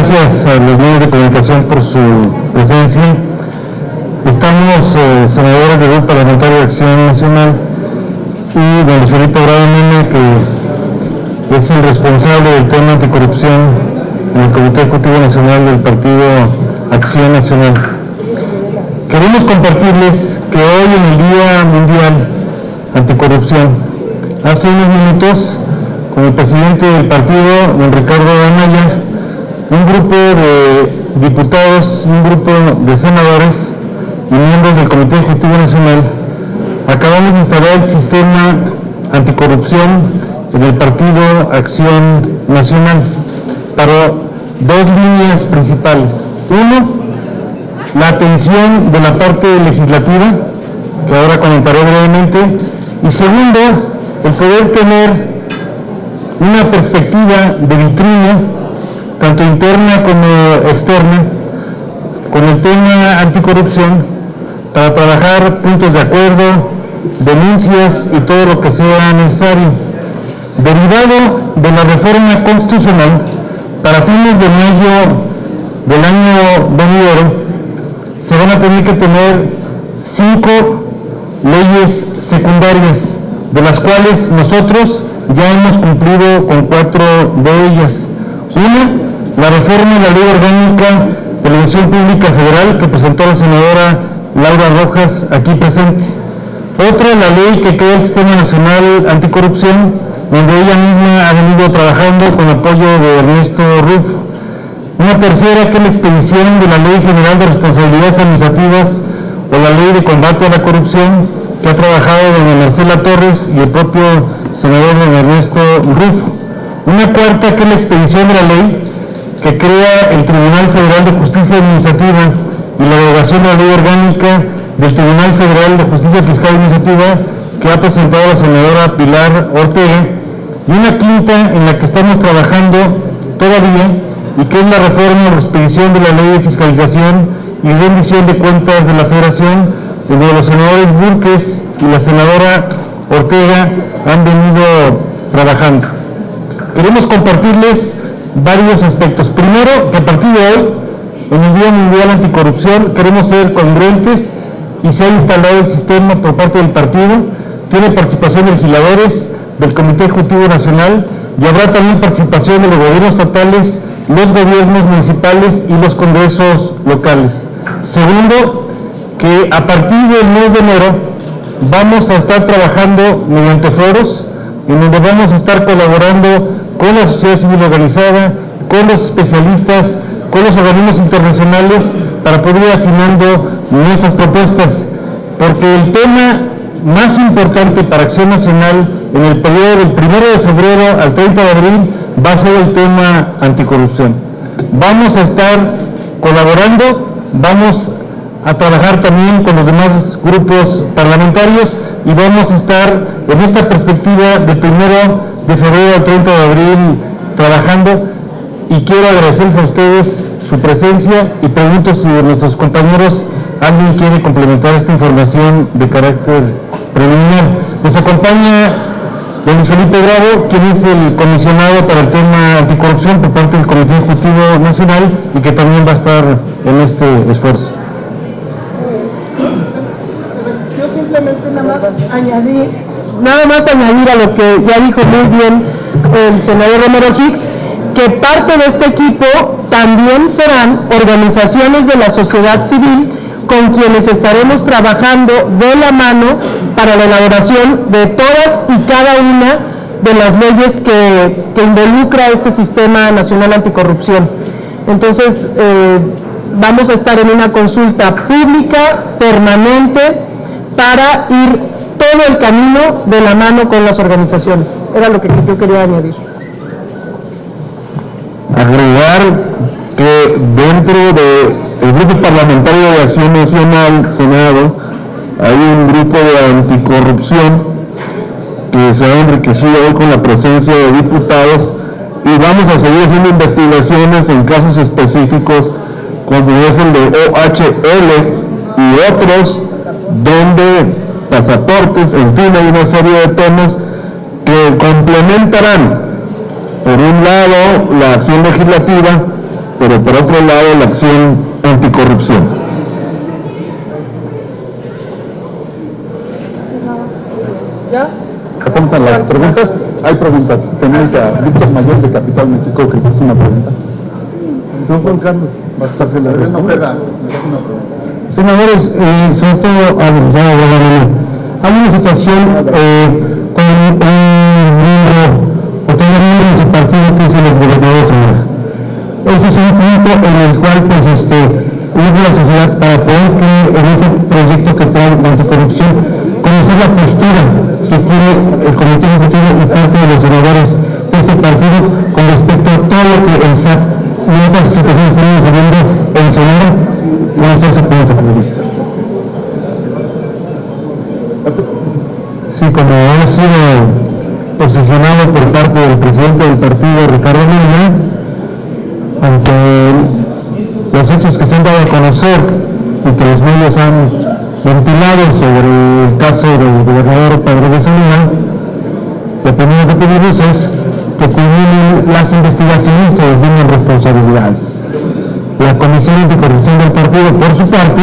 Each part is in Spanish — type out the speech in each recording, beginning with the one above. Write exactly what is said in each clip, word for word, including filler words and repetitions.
gracias a los medios de comunicación por su presencia. Estamos eh, senadores del Grupo Parlamentario de Acción Nacional y don Luis Felipe Bravo Mena, que es el responsable del tema anticorrupción en el Comité Ejecutivo Nacional del Partido Acción Nacional. Queremos compartirles que hoy, en el Día Mundial Anticorrupción, hace unos minutos, con el presidente del partido, don Ricardo Anaya, un grupo de diputados y un grupo de senadores y miembros del Comité Ejecutivo Nacional acabamos de instalar el sistema anticorrupción en el Partido Acción Nacional para dos líneas principales. Uno, la atención de la parte legislativa, que ahora comentaré brevemente, y segundo, el poder tener una perspectiva de vitrina, tanto interna como externa, con el tema anticorrupción, para trabajar puntos de acuerdo, denuncias y todo lo que sea necesario. Derivado de la reforma constitucional, para fines de mayo del año venidero, se van a tener que tener cinco leyes secundarias, de las cuales nosotros ya hemos cumplido con cuatro de ellas. Una, la reforma de la Ley Orgánica de la Administración Pública Federal, que presentó la senadora Laura Rojas, aquí presente. Otra, la ley que crea el Sistema Nacional Anticorrupción, donde ella misma ha venido trabajando con apoyo de Ernesto Rufo. Una tercera, que es la expedición de la Ley General de Responsabilidades Administrativas o la Ley de Combate a la Corrupción, que ha trabajado doña Marcela Torres y el propio senador don Ernesto Rufo. Una cuarta, que es la expedición de la ley que crea el Tribunal Federal de Justicia Administrativa y la derogación de la Ley Orgánica del Tribunal Federal de Justicia Fiscal Administrativa, que ha presentado la senadora Pilar Ortega. Y una quinta, en la que estamos trabajando todavía, y que es la reforma o expedición de la Ley de Fiscalización y rendición de cuentas de la Federación, donde los senadores Burques y la senadora Ortega han venido trabajando. Queremos compartirles varios aspectos. Primero, que a partir de hoy, en el Día Mundial Anticorrupción, queremos ser congruentes y se ha instalado el sistema por parte del partido. Tiene participación de legisladores del Comité Ejecutivo Nacional y habrá también participación de los gobiernos estatales, los gobiernos municipales y los congresos locales. Segundo, que a partir del mes de enero vamos a estar trabajando mediante foros en donde vamos a estar colaborando con la sociedad civil organizada, con los especialistas, con los organismos internacionales, para poder ir afinando nuestras propuestas, porque el tema más importante para Acción Nacional en el periodo del primero de febrero al treinta de abril va a ser el tema anticorrupción. Vamos a estar colaborando, vamos a trabajar también con los demás grupos parlamentarios y vamos a estar en esta perspectiva de primero de febrero al treinta de abril trabajando, y quiero agradecerles a ustedes su presencia y pregunto si de nuestros compañeros alguien quiere complementar esta información de carácter preliminar. Nos acompaña don Luis Felipe Bravo, quien es el comisionado para el tema anticorrupción por parte del Comité Ejecutivo Nacional y que también va a estar en este esfuerzo. Yo simplemente nada más añadir, nada más añadir a lo que ya dijo muy bien el senador Romero Hicks, que parte de este equipo también serán organizaciones de la sociedad civil con quienes estaremos trabajando de la mano para la elaboración de todas y cada una de las leyes que, que involucra este Sistema Nacional Anticorrupción. Entonces, eh, vamos a estar en una consulta pública permanente para ir todo el camino de la mano con las organizaciones. Era lo que yo quería añadir. Agregar que dentro del Grupo Parlamentario de Acción Nacional, Senado, hay un grupo de anticorrupción que se ha enriquecido hoy con la presencia de diputados, y vamos a seguir haciendo investigaciones en casos específicos como es el de O H L y otros, donde pasaportes, en fin, hay una serie de temas que complementarán, por un lado, la acción legislativa, pero por otro lado la acción anticorrupción. ¿Ya? Pasamos a las preguntas. Hay preguntas. Tenemos a Víctor Mayor de Capital México que hizo una pregunta. Don Juan Carlos, va a estar de la pregunta. Senadores, eh, sobre todo a los hay una situación eh, con un miembro o todo miembro de ese partido que es el gobernador Sonora. Ese es un punto en el cual pues este hubo la sociedad para poder creer en ese proyecto que trae la anticorrupción, conocer la postura que tiene el Comité Ejecutivo y parte de los senadores de este partido con respecto a todo lo que el S A T y otras situaciones que estamos viendo en Sonora. Vamos a ese punto de vista. Sí, como ha sido posicionado por parte del presidente del partido, Ricardo Mena, ante los hechos que se han dado a conocer y que los medios han ventilado sobre el caso del gobernador Padre de Sonora, lo primero que pedimos es que culminen las investigaciones y se deslinden responsabilidades. La Comisión Anticorrupción del partido, por su parte,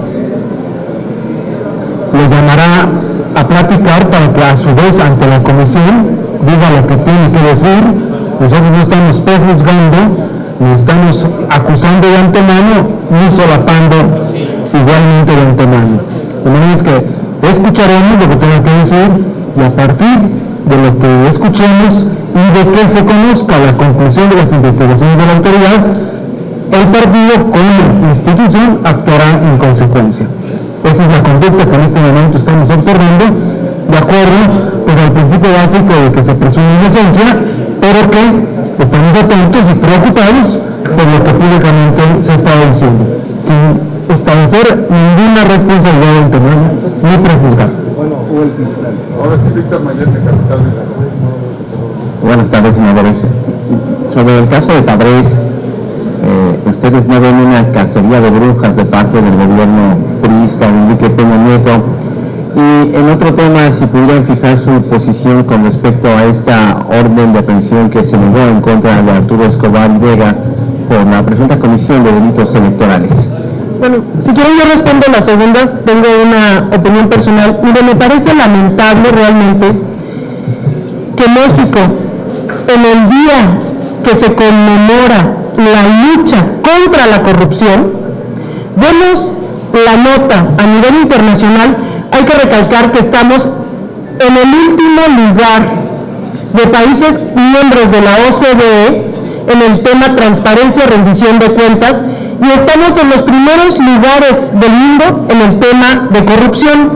le llamará a platicar para que a su vez ante la comisión diga lo que tiene que decir. Nosotros no estamos prejuzgando, ni estamos acusando de antemano, ni solapando igualmente de antemano. De manera es que escucharemos lo que tenga que decir y a partir de lo que escuchemos y de que se conozca la conclusión de las investigaciones de la autoridad, el partido como institución actuará en consecuencia. Esa es la conducta que en este momento estamos observando, de acuerdo pues, al principio básico de que se presume inocencia, pero que estamos atentos y preocupados por lo que públicamente se está diciendo, sin establecer ninguna responsabilidad de antemano ni prejuzgar. Bueno, o el fiscal. Ahora sí, Víctor Mayer de Capital México. Buenas tardes, senadores. Sobre el caso de Tabrez, eh, ustedes no ven una cacería de brujas de parte del gobierno priista de Enrique Peña Nieto. Y en otro tema, si pudieran fijar su posición con respecto a esta orden de aprehensión que se negó en contra de Arturo Escobar Vega por la presunta comisión de delitos electorales. Bueno, si quieren yo respondo las segundas, tengo una opinión personal. Mire, me parece lamentable realmente que México, en el día que se conmemora la lucha contra la corrupción, vemos la nota a nivel internacional. Hay que recalcar que estamos en el último lugar de países miembros de la O C D E en el tema transparencia y rendición de cuentas, y estamos en los primeros lugares del mundo en el tema de corrupción.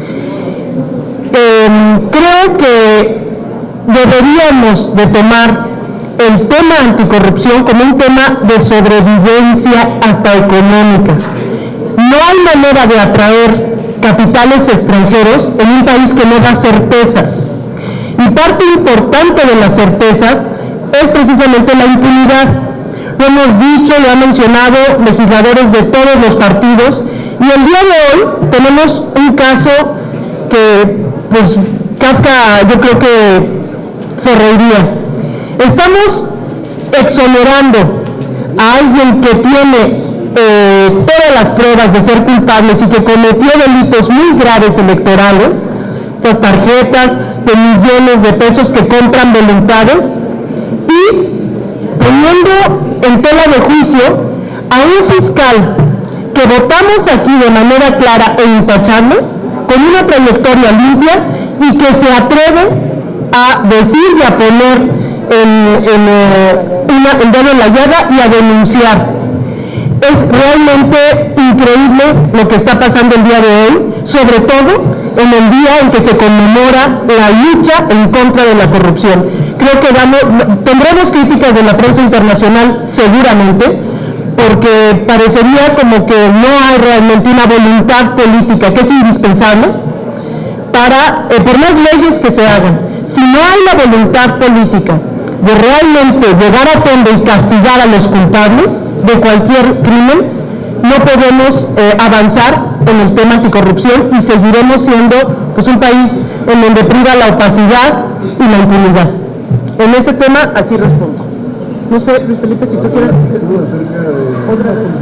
Eh, creo que deberíamos de tomar el tema anticorrupción como un tema de sobrevivencia hasta económica. No hay manera de atraer capitales extranjeros en un país que no da certezas. Y parte importante de las certezas es precisamente la impunidad. Lo hemos dicho, lo han mencionado legisladores de todos los partidos, y el día de hoy tenemos un caso que, pues, Kafka yo creo que se reiría. Estamos exonerando a alguien que tiene eh, todas las pruebas de ser culpables y que cometió delitos muy graves electorales, estas tarjetas de millones de pesos que compran voluntades, y poniendo en tela de juicio a un fiscal que votamos aquí de manera clara e intachable, con una trayectoria limpia y que se atreve a decir y a poner el, el, una, el dedo en la llaga y a denunciar. Es realmente increíble lo que está pasando el día de hoy, sobre todo en el día en que se conmemora la lucha en contra de la corrupción. Creo que vamos, tendremos críticas de la prensa internacional seguramente, porque parecería como que no hay realmente una voluntad política que es indispensable para, eh, por más leyes que se hagan, si no hay la voluntad política de realmente llegar a fondo y castigar a los culpables de cualquier crimen, no podemos eh, avanzar en el tema anticorrupción y seguiremos siendo pues, un país en donde priva la opacidad y la impunidad. En ese tema, así respondo. No sé, Luis Felipe, si tú quieres... Otra vez.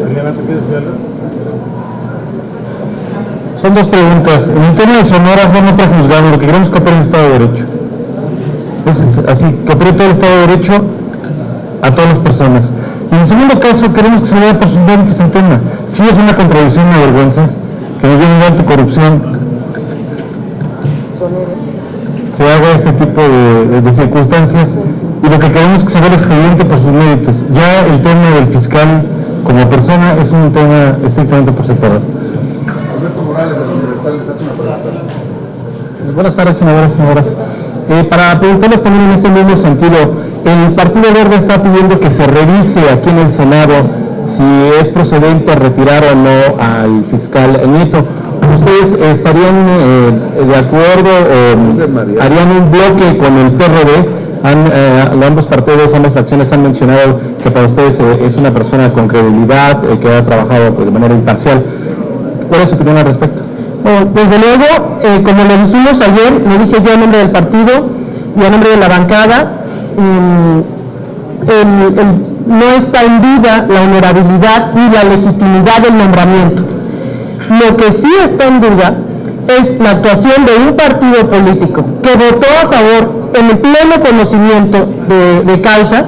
Son dos preguntas. En el tema de Sonora no me prejuzgado, lo que queremos que opere el Estado de Derecho. Es así, que opere todo el Estado de Derecho a todas las personas. Y en el segundo caso, queremos que se vea por sus méritos el tema. Sí es una contradicción, una vergüenza, que en el Día Anticorrupción se haga este tipo de, de, de circunstancias, y lo que queremos es que se vea el expediente por sus méritos. Ya el tema del fiscal como persona es un tema estrictamente por separado. Buenas tardes, señoras y señoras. Eh, para preguntarles también en ese mismo sentido, el Partido Verde está pidiendo que se revise aquí en el Senado si es procedente retirar o no al fiscal Nieto. ¿Ustedes estarían eh, de acuerdo o harían un bloque con el P R D? Han, eh, ambos partidos, ambas facciones han mencionado que para ustedes eh, es una persona con credibilidad, eh, que ha trabajado pues, de manera imparcial. ¿Cuál es su opinión al respecto? Bueno, desde luego, eh, como lo dijimos ayer, lo dije yo a nombre del partido y a nombre de la bancada, eh, el, el, no está en duda la honorabilidad ni la legitimidad del nombramiento. Lo que sí está en duda es la actuación de un partido político que votó a favor en el pleno conocimiento de, de causa.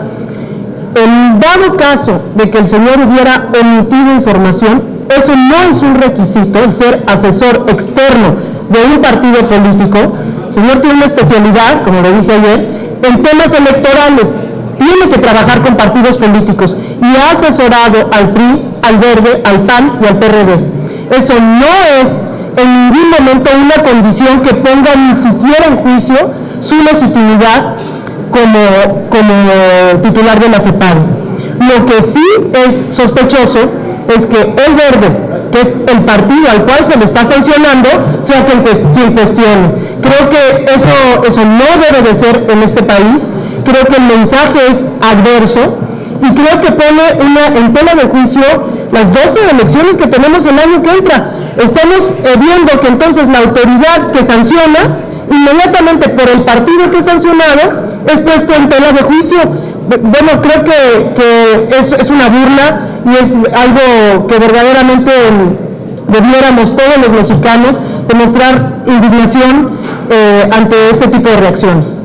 En dado caso de que el señor hubiera omitido información, eso no es un requisito, el ser asesor externo de un partido político. El señor tiene una especialidad, como lo dije ayer, en temas electorales. Tiene que trabajar con partidos políticos y ha asesorado al P R I, al Verde, al P A N y al P R D. Eso no es en ningún momento una condición que ponga ni siquiera en juicio su legitimidad como, como titular de la FEPADE. Lo que sí es sospechoso es que el Verde, que es el partido al cual se le está sancionando, sea quien, quien cuestione. Creo que eso, eso no debe de ser en este país. Creo que el mensaje es adverso y creo que pone una, en tela de juicio las doce elecciones que tenemos el año que entra. Estamos eh, viendo que entonces la autoridad que sanciona, inmediatamente por el partido que es sancionado, es puesto en tela de juicio. Bueno, creo que, que es, es una burla y es algo que verdaderamente debiéramos todos los mexicanos demostrar indignación eh, ante este tipo de reacciones.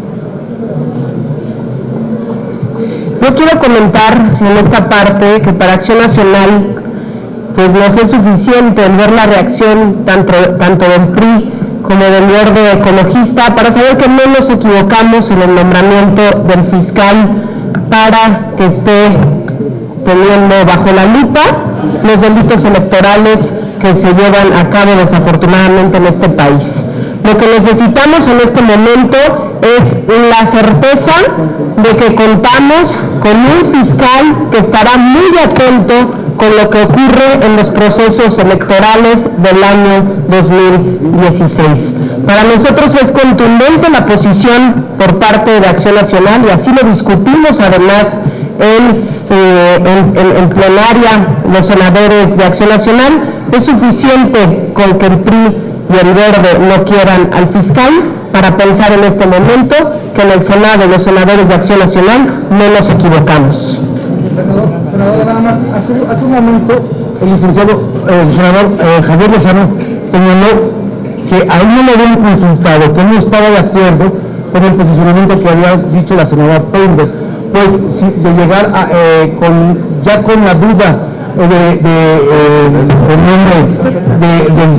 Yo quiero comentar en esta parte que para Acción Nacional pues no es suficiente el ver la reacción tanto, tanto del P R I como del Verde Ecologista para saber que no nos equivocamos en el nombramiento del fiscal para que esté teniendo bajo la lupa los delitos electorales que se llevan a cabo desafortunadamente en este país. Lo que necesitamos en este momento es la certeza de que contamos con un fiscal que estará muy atento con lo que ocurre en los procesos electorales del año dos mil dieciséis. Para nosotros es contundente la posición por parte de Acción Nacional y así lo discutimos además en, eh, en, en, en plenaria los senadores de Acción Nacional. Es suficiente con que el P R I y el Verde no quieran al fiscal para pensar en este momento que en el Senado los senadores de Acción Nacional no nos equivocamos. Senador, senador nada más, hace, hace un momento el licenciado, eh, el senador eh, Javier Lozano señaló que a él no le habían consultado, que él no estaba de acuerdo con el posicionamiento que había dicho la senadora Peinberg, pues si, de llegar a, eh, con, ya con la duda de, de, eh, el nombre de,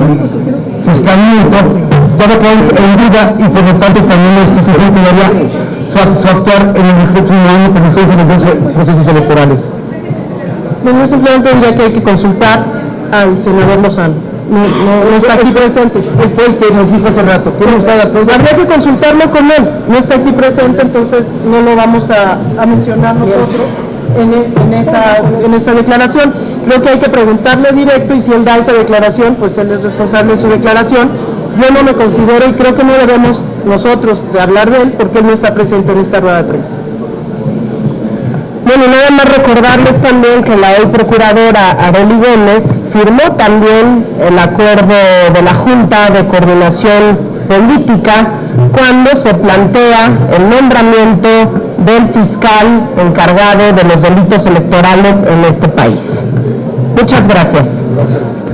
de fiscalmiento, estaba en duda y por lo tanto también la institución todavía su, su actuar en el próximo año con ustedes en los procesos electorales. Bueno, simplemente diría que hay que consultar al senador Lozano. No, no, no está aquí presente. Él fue el que nos dijo hace rato que no está de acuerdo. Habría que consultarlo con él. No está aquí presente, entonces no lo vamos a, a mencionar nosotros en, en, esa, en esa declaración. Creo que hay que preguntarle directo y si él da esa declaración, pues él es responsable de su declaración. Yo no me considero y creo que no debemos nosotros de hablar de él porque él no está presente en esta rueda de prensa. Bueno, nada más recordarles también que la hoy procuradora Arely Gómez firmó también el acuerdo de la Junta de Coordinación política cuando se plantea el nombramiento del fiscal encargado de los delitos electorales en este país. Muchas gracias.